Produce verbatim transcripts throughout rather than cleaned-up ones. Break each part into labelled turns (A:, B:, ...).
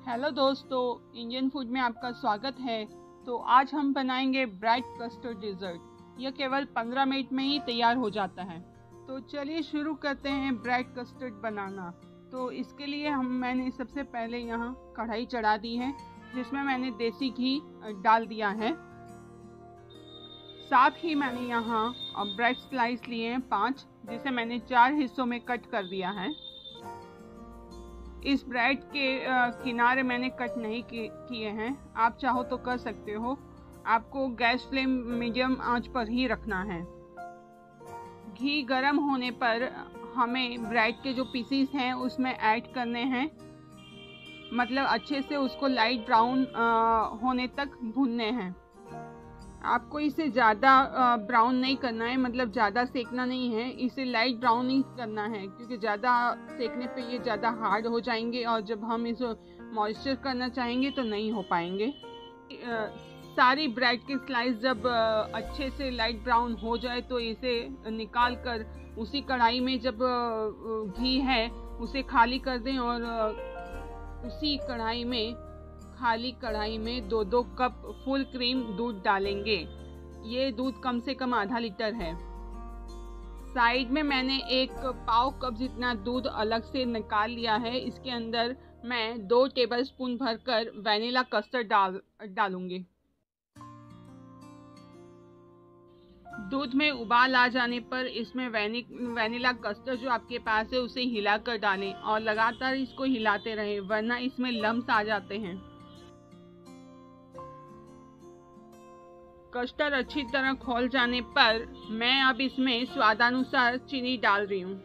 A: Hello दोस्तों, Indian food में आपका स्वागत है। तो आज हम बनाएंगे ब्राइट कस्टर्ड डिज़र्ट। यह केवल पंद्रह मिनट में ही तैयार हो जाता है। तो चलिए शुरू करते हैं ब्राइट कस्टर्ड बनाना। तो इसके लिए हम मैंने सबसे पहले यहाँ कढ़ाई चढ़ा दी है, जिसमें मैंने देसी घी डाल दिया है। साथ ही मैंने यहाँ ब्रेड स्लाइस लिए हैं पाँच, जिसे मैंने चार हिस्सों में कट कर दिया है। इस ब्रेड के किनारे मैंने कट नहीं किए हैं, आप चाहो तो कर सकते हो। आपको गैस फ्लेम मीडियम आंच पर ही रखना है। घी गर्म होने पर हमें ब्रेड के जो पीसीस हैं उसमें ऐड करने हैं, मतलब अच्छे से उसको लाइट ब्राउन होने तक भूनने हैं। आपको इसे ज़्यादा ब्राउन नहीं करना है, मतलब ज़्यादा सेकना नहीं है, इसे लाइट ब्राउन ही करना है, क्योंकि ज़्यादा सेकने पे ये ज़्यादा हार्ड हो जाएंगे और जब हम इसे मॉइस्चर करना चाहेंगे तो नहीं हो पाएंगे। सारी ब्रेड के स्लाइस जब अच्छे से लाइट ब्राउन हो जाए तो इसे निकाल कर उसी कढ़ाई में जब घी है उसे खाली कर दें और उसी कढ़ाई में खाली कढ़ाई में दो दो कप फुल क्रीम दूध डालेंगे। ये दूध कम से कम आधा लीटर है। साइड में मैंने एक पाव कप जितना दूध अलग से निकाल लिया है। इसके अंदर मैं दो टेबलस्पून भरकर वैनिला कस्टर्ड डाल डालूंगी। दूध में उबाल आ जाने पर इसमें वैनि वैनिला कस्टर्ड जो आपके पास है उसे हिलाकर डालें और लगातार इसको हिलाते रहें, वरना इसमें लम्स आ जाते हैं। कस्टर्ड अच्छी तरह खौल जाने पर मैं अब इसमें स्वादानुसार चीनी डाल रही हूँ।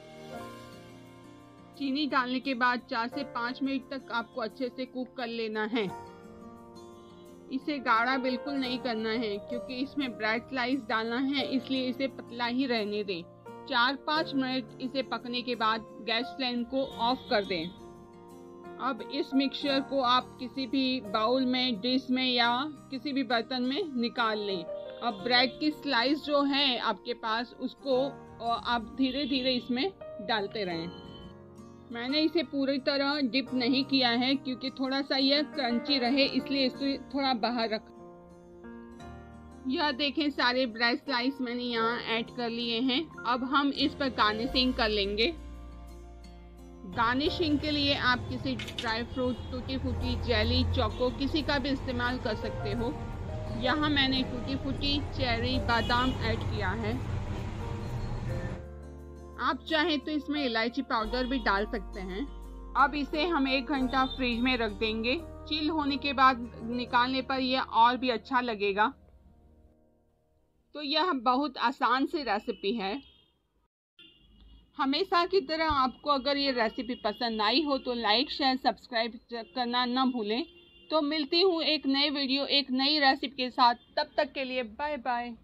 A: चीनी डालने के बाद चार से पाँच मिनट तक आपको अच्छे से कुक कर लेना है। इसे गाढ़ा बिल्कुल नहीं करना है, क्योंकि इसमें ब्रेड स्लाइस डालना है, इसलिए इसे पतला ही रहने दें। चार पाँच मिनट इसे पकने के बाद गैस फ्लेम को ऑफ कर दें। अब इस मिक्सचर को आप किसी भी बाउल में, डिश में या किसी भी बर्तन में निकाल लें। अब ब्रेड की स्लाइस जो है आपके पास, उसको आप धीरे धीरे इसमें डालते रहें। मैंने इसे पूरी तरह डिप नहीं किया है, क्योंकि थोड़ा सा यह क्रंची रहे, इसलिए इसे थोड़ा बाहर रखा। यह देखें, सारे ब्रेड स्लाइस मैंने यहाँ ऐड कर लिए हैं। अब हम इस पर गार्निशिंग कर लेंगे। गार्निशिंग के लिए आप किसी ड्राई फ्रूट, टूटी फूटी, जेली, चोको किसी का भी इस्तेमाल कर सकते हो। यहाँ मैंने टूटी फूटी, चेरी, बादाम ऐड किया है। आप चाहें तो इसमें इलायची पाउडर भी डाल सकते हैं। अब इसे हम एक घंटा फ्रिज में रख देंगे। चिल होने के बाद निकालने पर यह और भी अच्छा लगेगा। तो यह बहुत आसान सी रेसिपी है। हमेशा की तरह आपको अगर ये रेसिपी पसंद आई हो तो लाइक, शेयर, सब्सक्राइब करना ना भूलें। तो मिलती हूँ एक नए वीडियो, एक नई रेसिपी के साथ। तब तक के लिए बाय बाय।